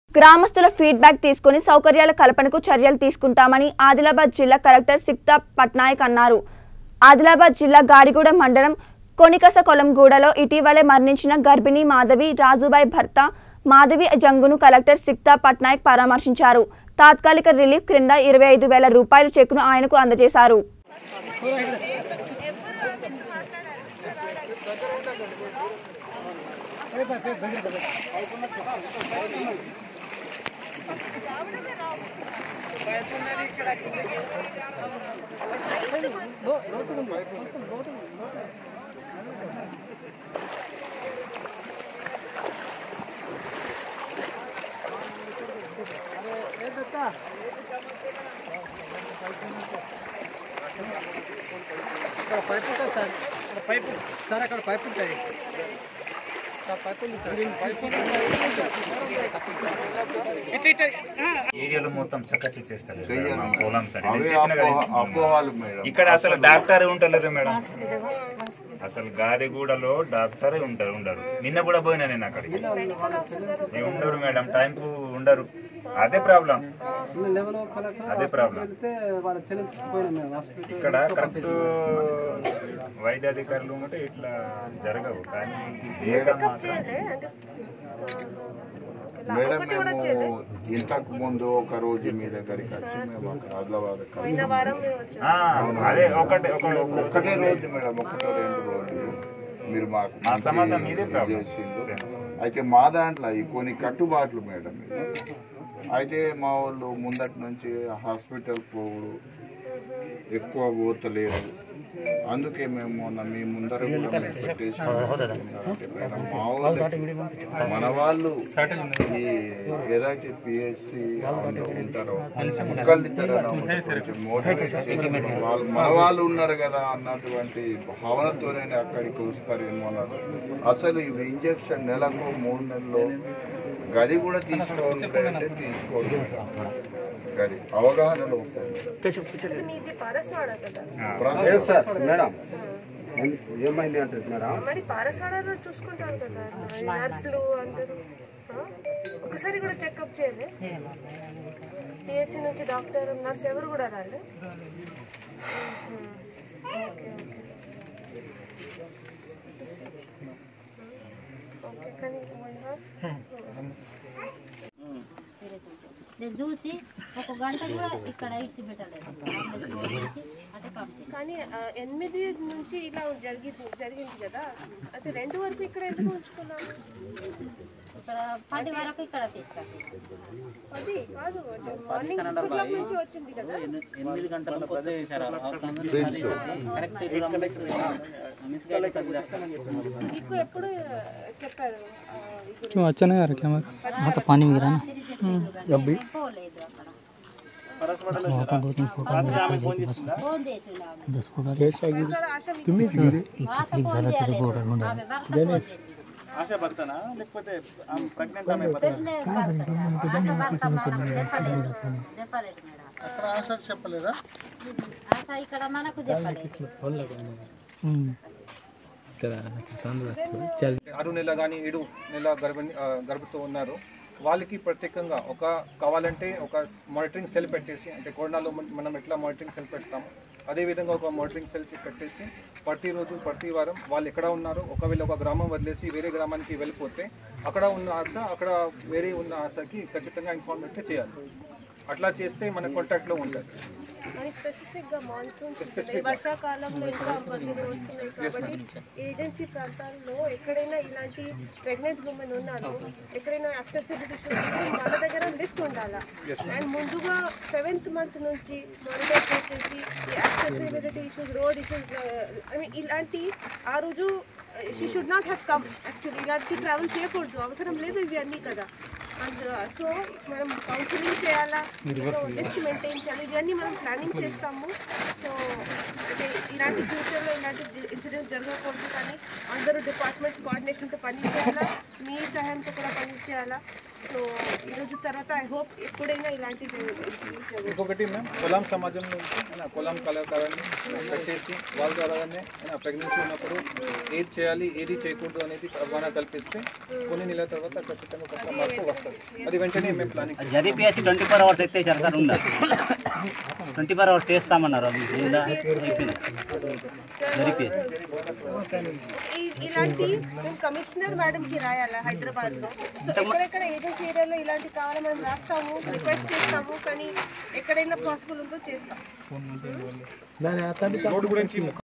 గ్రామస్తుల ఫీడ్బ్యాక్ తీసుకుని సౌకర్యాల కల్పనకు చర్యలు తీసుకుంటామని ఆదిలాబాద్ జిల్లా కలెక్టర్ సిక్తా పట్నాయక్ అన్నారు. ఆదిలాబాద్ జిల్లా గాడిగూడ మండలం కొనికసకొలంగూడలో ఇటీవలే మరణించిన గర్భిణీ మాధవి రాజుబాయ్ భర్త మాధవి జంగును కలెక్టర్ సిక్తా పట్నాయక్ పరామర్శించారు. తాత్కాలిక రిలీఫ్ క్రింద 25,000 రూపాయల చెక్కును ఆయనకు అందజేశారు. ఏరియాలో మొత్తం చక్కటి చేస్తారు పొలం సైడ్ ఇక్కడ అసలు డాక్టర్ ఉంటలేదు మేడం. అసలు గాదిగూడలో డాక్టర్ ఉండరు. నిన్న కూడా పోయినా నేను అక్కడికి ఉండరు మేడం, టైంకు ఉండరు. అదే ప్రాబ్లం. ఇక్కడ కరెక్ట్ వైద్య అధికారులు ఉంటే ఇట్లా జరగవు. కానీ మేడం మేము ఇంతకు ముందు ఒక రోజు మీ దగ్గరికి వచ్చి మేము ఆదిలాబాద్ అదే ఒకటే రోజు మేడం, ఒకటో 2 రోజులు మీరు మాకు చేసిండు. అయితే మా దాంట్లో కొన్ని కట్టుబాట్లు మేడం. అయితే మా వాళ్ళు ముందటి నుంచి హాస్పిటల్ పోవుడు ఎక్కువ పోతలేరు. అందుకే మేము మొన్న మీ ముందర కూడా పెట్టేసి మా వాళ్ళు మన వాళ్ళు ఈ ఏదైతే పిఎస్సి ఉంటారో కొంచెం మోటివేట్ చేసి వాళ్ళు మన వాళ్ళు ఉన్నారు కదా అన్నటువంటి భావనతోనే అక్కడికి వస్తారేమో అన్నారు. అసలు ఇవి ఇంజక్షన్ నెలకు 3 నెలల్లో గది కూడా తీసుకోవాలంటే తీసుకోవాలి. గది అవగాహనలో మేడం ఏమైంది అంటే మరి పారసాడలో చూసుకుంటారు కదా నర్సులు అందరూ. ఒకసారి కూడా చెకప్ చేయలే? పిహెచ్సి నుంచి డాక్టర్ నర్స్ ఎవరు కూడా రాలే? ఓకే ఓకే కానీ చూసి 1 గంట కూడా ఇక్కడ ఇచ్చి పెట్టలేదు. కానీ 8 నుంచి ఇలా జరిగింది కదా, అయితే 2 వరకు ఇక్కడ ఎందుకు ఉంచుకున్నాము? ఇక్కడ 10 వరకు ఇక్కడ తీసుకెళ్ళి 10 కాదు, మార్నింగ్ 6 o'clock నుంచి వచ్చింది కదా. 8 గంటలకు మీకు ఎప్పుడు చెప్పారు? क्यों अच्छा नहीं आ रहा कैमरा? हाँ तो पानी में गिरा ना अभी वहाँ का 2-3 फोटो 10 फोटो तुम्हें ఆశ భర్తనా లేకపోతే ప్రెగ్నెంట్ ఆమె చెప్పలేదా? ఇక్కడ మనకు చెప్పలేదు. 6 నెలలు కానీ 7 నెలల గర్భిణితో ఉన్నారు. వాళ్ళకి ప్రత్యేకంగా కావాలంటే ఒక మానిటరింగ్ సెల్ పెట్టేసి, అంటే కరోనాలో మనం ఎట్లా మానిటరింగ్ సెల్ పెడతాము అదేవిధంగా ఒక మానిటరింగ్ సెల్ పెట్టేసి ప్రతిరోజు ప్రతి వారం వాళ్ళు ఎక్కడ ఉన్నారో, ఒకవేళ ఒక గ్రామం వదిలేసి వేరే గ్రామానికి వెళ్ళిపోతే అక్కడ ఉన్న ఆశ అక్కడ వేరే ఉన్న ఆశకి ఖచ్చితంగా ఇన్ఫార్మేట్ చేయాలి. అట్లా చేస్తే మన కాంటాక్ట్లో ఉంటుంది. స్పెసిఫిక్గా మాన్సూన్ వర్షాకాలంలో ఇంకా వరదలు వస్తున్నాయి కాబట్టి ఏజెన్సీ ప్రాంతాల్లో ఎక్కడైనా ఇలాంటి ప్రెగ్నెంట్ ఉమెన్ ఉన్నారు, ఎక్కడైనా యాక్సెసిబిలిటీ వాళ్ళ దగ్గర లిస్ట్ ఉండాలా. అండ్ ముందుగా 7th month నుంచి మానిటర్ చేసేసి ఈ accessibility issues, road issues, I mean ఇలాంటి ఆ రోజు she should not have come. Actually ఇలాంటి ట్రావెల్ చేయకూడదు, అవసరం లేదు ఇవి అన్నీ కదా. అండ్ సో మనం కౌన్సిలింగ్ చేయాలా, లిస్ట్ మెయింటైన్ చేయాలి, ఇవన్నీ మనం ప్లానింగ్ చేస్తాము. సో ఇలాంటి ఫ్యూచర్లో ఇలాంటి ఇన్సిడెంట్స్ జరగకూడదు. కానీ అందరూ డిపార్ట్మెంట్స్ కోఆర్డినేషన్తో పనిచేయాలా, మీ సహాయంతో కూడా పనిచేయాలా. సో ఈరోజు తర్వాత ఐ హోప్ ఎప్పుడైనా ఇలాంటిది ఇంకొకటి మ్యామ్ కొలాం సమాజం నుంచి కొలాం కళాకారాన్ని పెట్టేసి వాళ్ళ ద్వారానే ప్రెగ్నెన్సీ ఉన్నప్పుడు ఏది చేయాలి ఏది చేయకూడదు అనేది అవగాహన కల్పిస్తే కొన్ని నెలల తర్వాత ఖచ్చితంగా కొంత మార్పు వస్తుంది. అది వెంటనే మేము ప్లానింగ్ జరిపిసి 24 hours ఎత్తేసారు సార్. ఉందా 24 hours చేస్తామన్నారు. అది ఉందా అయిపోయింది జరిపిసి. ఇలాంటి మేము కమిషనర్ మేడంకి రాయాలా హైదరాబాద్లో. సో ఎక్కడెక్కడ ఏజెన్సీ ఏరియాలో ఇలాంటి కావాలని మనం రాస్తాము, రిక్వెస్ట్ చేస్తాము, కానీ ఎక్కడైనా పాసిబుల్ ఉందో చేస్తాం. రోడ్డు గురించి